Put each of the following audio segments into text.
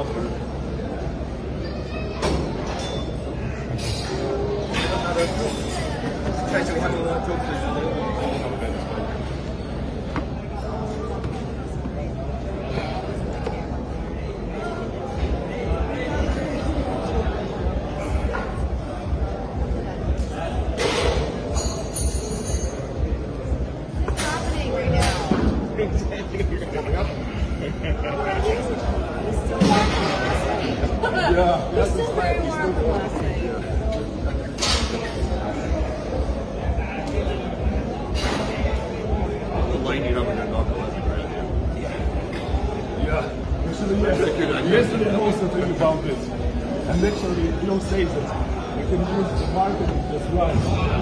Alfred. Actually, having a joke yeah, that's still very warm from last night. lining up in your knuckle as a grand. Yeah. Yesterday I also think about this. And literally, you don't say this. You can use the marketing just right.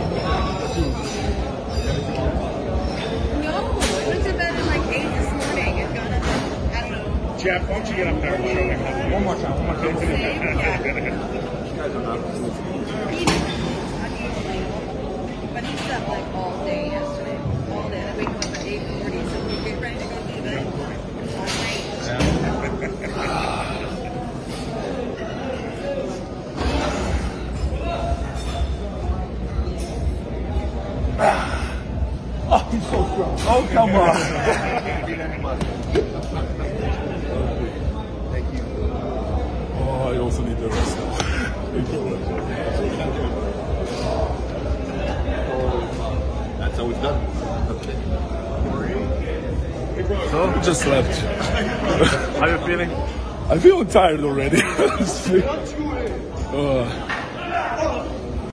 No, I went to bed at like 8 this morning and got up at, I don't know. Jeff, why don't you get up there and show me how to do One more time. Same, yeah. You guys are not Usually. But he slept like all day yesterday. All day. I wake him up at 8:40, so we get ready to go do that. Last night. Oh, he's so strong. Oh, come on. Thank you. Oh, I also need the rest now. That's how it's done. So, just left. How are you feeling? I feel tired already. Honestly.